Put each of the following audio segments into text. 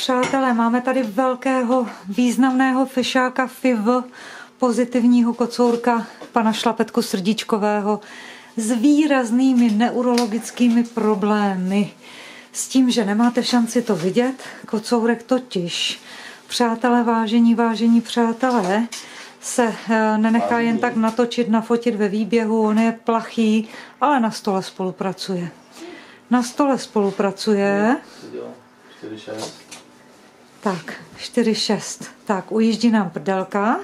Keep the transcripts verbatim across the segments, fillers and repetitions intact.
přátelé, máme tady velkého významného fešáka F I V, pozitivního kocourka pana Šlapetku Srdíčkového s výraznými neurologickými problémy. S tím, že nemáte šanci to vidět, kocourek totiž, přátelé, vážení, vážení přátelé, se nenechá jen tak natočit, nafotit ve výběhu, on je plachý, ale na stole spolupracuje. Na stole spolupracuje. Tak, čtyři šest. Tak, ujíždí nám prdelka.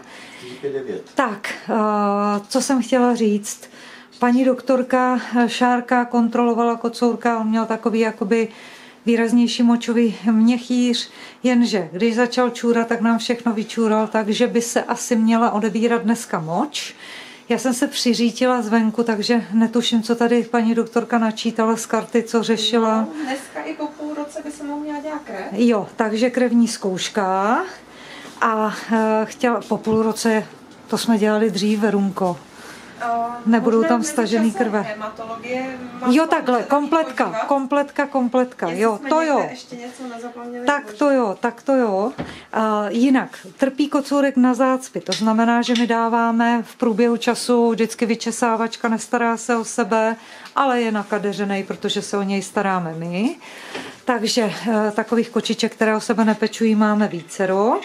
Tak, co jsem chtěla říct. Paní doktorka Šárka kontrolovala kocourka, on měl takový jakoby výraznější močový měchýř, jenže když začal čůrat, tak nám všechno vyčůral, takže by se asi měla odebírat dneska moč. Já jsem se přiřítila zvenku, takže netuším, co tady paní doktorka načítala z karty, co řešila. No, dneska i po půl roce by se mohl měla dělat krev. Jo, takže krevní zkouška. A e, chtěla, po půl roce, to jsme dělali dřív, Verunko. Nebudou tam stažený krve. Jo, takhle, kompletka, kompletka, kompletka. Jo, to jo. Tak to jo, tak to jo. Uh, jinak, trpí kocourek na zácpy, to znamená, že my dáváme v průběhu času vždycky vyčesávačka, nestará se o sebe, ale je nakadeřenej, protože se o něj staráme my. Takže uh, takových kočiček, které o sebe nepečují, máme vícero.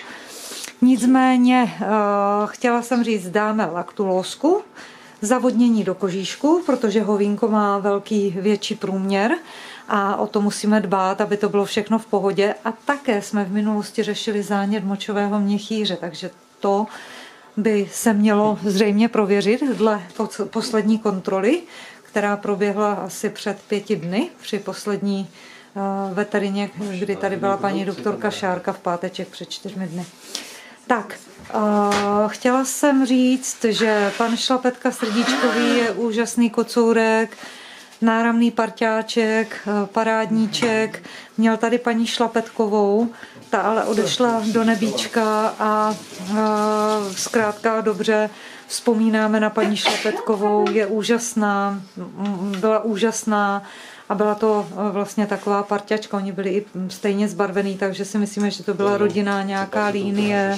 Nicméně, uh, chtěla jsem říct, dáme laktulózku, zavodnění do kožíšku, protože hovínko má velký, větší průměr a o to musíme dbát, aby to bylo všechno v pohodě. A také jsme v minulosti řešili zánět močového měchýře, takže to by se mělo zřejmě prověřit dle poslední kontroly, která proběhla asi před pěti dny při poslední veterině, kdy tady byla paní doktorka Šárka v páteček před čtyřmi dny. Tak, uh, chtěla jsem říct, že pan Šlapetka Srdíčkový je úžasný kocourek, náramný parťáček, parádníček. Měl tady paní Šlapetkovou, ta ale odešla do nebíčka a uh, zkrátka dobře vzpomínáme na paní Šlapetkovou, je úžasná, byla úžasná. A byla to vlastně taková parťačka, oni byli i stejně zbarvený, takže si myslíme, že to byla rodinná nějaká línie.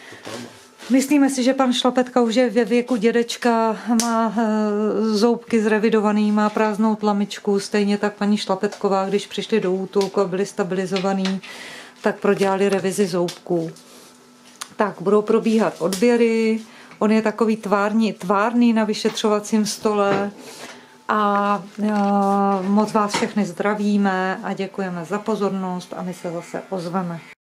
Myslíme si, že pan Šlapetka už je ve věku dědečka, má zoubky zrevidovaný, má prázdnou tlamičku, stejně tak paní Šlapetková, když přišli do útulku a byli stabilizovaný, tak prodělali revizi zoubků. Tak, budou probíhat odběry, on je takový tvárný, tvárný na vyšetřovacím stole. A moc vás všechny zdravíme a děkujeme za pozornost a my se zase ozveme.